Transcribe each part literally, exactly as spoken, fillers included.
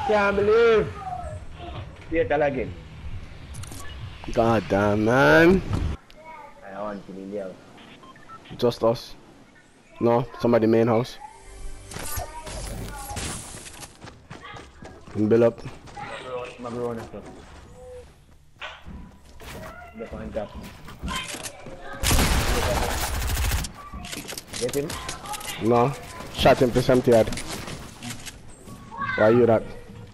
Can't believe. Fatal again. God damn, man. I want to be in the house. Just us. No, somebody main house. And build up. My bro on stuff. The point up. Get him? No. Shot him to seventy yard. Why you that?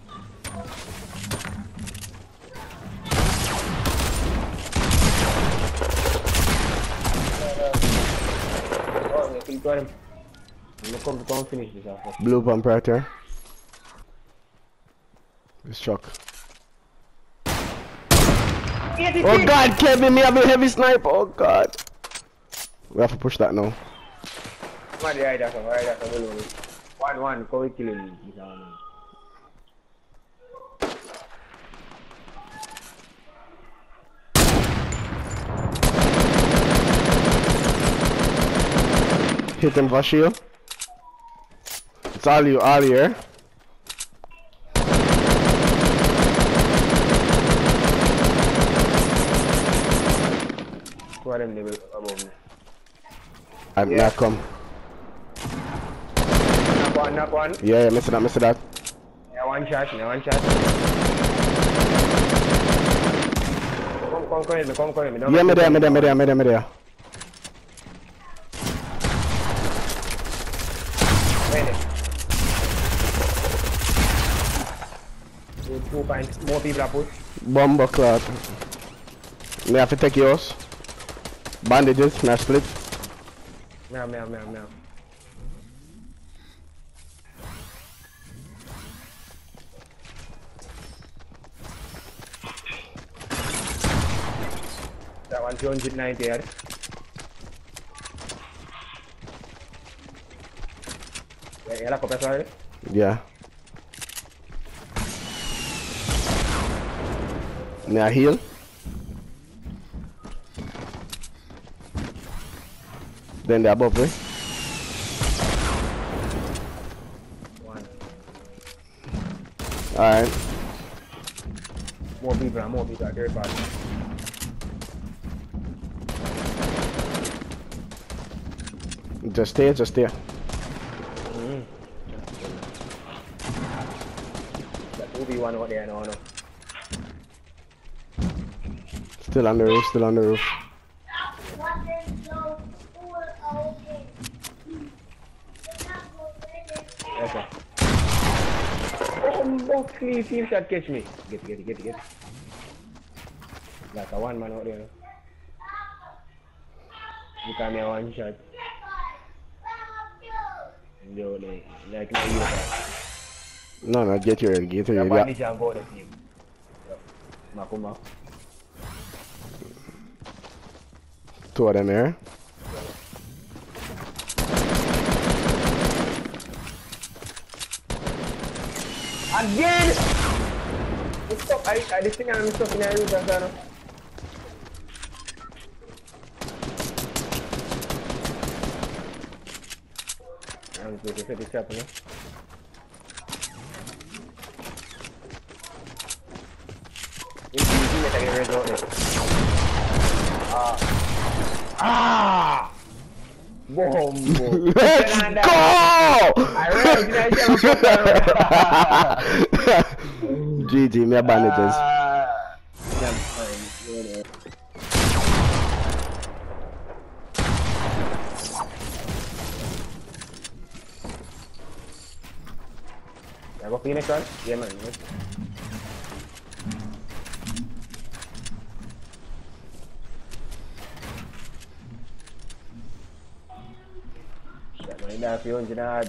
Oh, I got him. I'm gonna come to come finish this off. Blue pump right here. This truck. Oh god, Kevin, me have a heavy sniper. Oh god. We have to push that now. One right after, right after, one, one, go kill him. Hit him for shield. It's all you, all here. Two of them level above me. I'm Yeah. not come. Knock one, knock one. Yeah, yeah, miss that, miss that. Yeah, one shot, yeah, one shot. Come, come, come, me, come, come, me. Don't Yeah, me make there, me me there, me there, me there, me there. Wait. Two, two points, more people are push. Bomber clock. Me have to take yours. Bandages, now split. Meow, meow, meow, meow. That one two hundred ninety yard. Yeah, yeah, la copia suave. Yeah. Me a heal. Then they're above me. One. Alright. More people, more people, third party. Just stay, just stay. Mm-hmm. That two v one out there, no, no. Still on the roof, still on the roof. Okay. Oh, Buckley, team shot catch me. Get it, get it, get it, get it. Like a one man out there. You can me a one shot. Yo, like, like no you. No, no, get your, get your. The Yeah. bandage and go the team. Makuma. Two of them here. Again! Stop, I, I, this thing I'm stuck in a room, Kasano. I'm going to set this up, no? It's easy to get rid of it. Ah! Ah! Bombo! Let's go! Alright, G G, me a bandages. I go Phoenix on? Yeah, man. Shit, man, that's your engineer.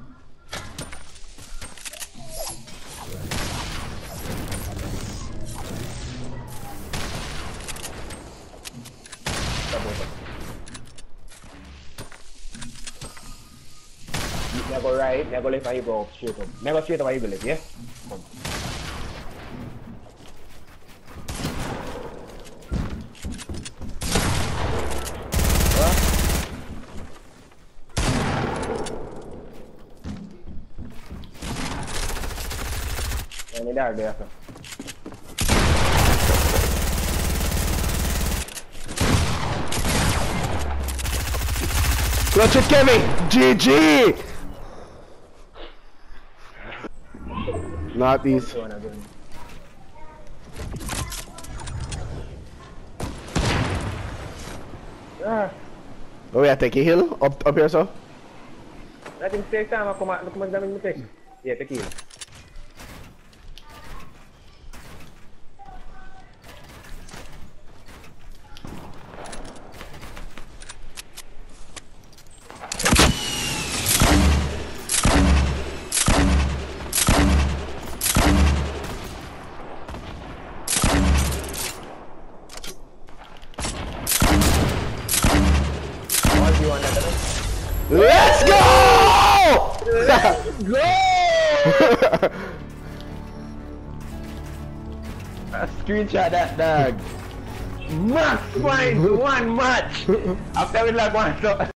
Never right, never left, I go straight up. Never straight up, I go left, yeah? Come. Any there, there. So. Clutch it, Kevin! G G! Northeast. Ah. Oh, we are taking hill? Up, up here, so? Natin stay sama, kumagdamin mo tek. Yeah, tequila. Let's go! Let's go! A screenshot that dog. Max points, one match! After we like one, so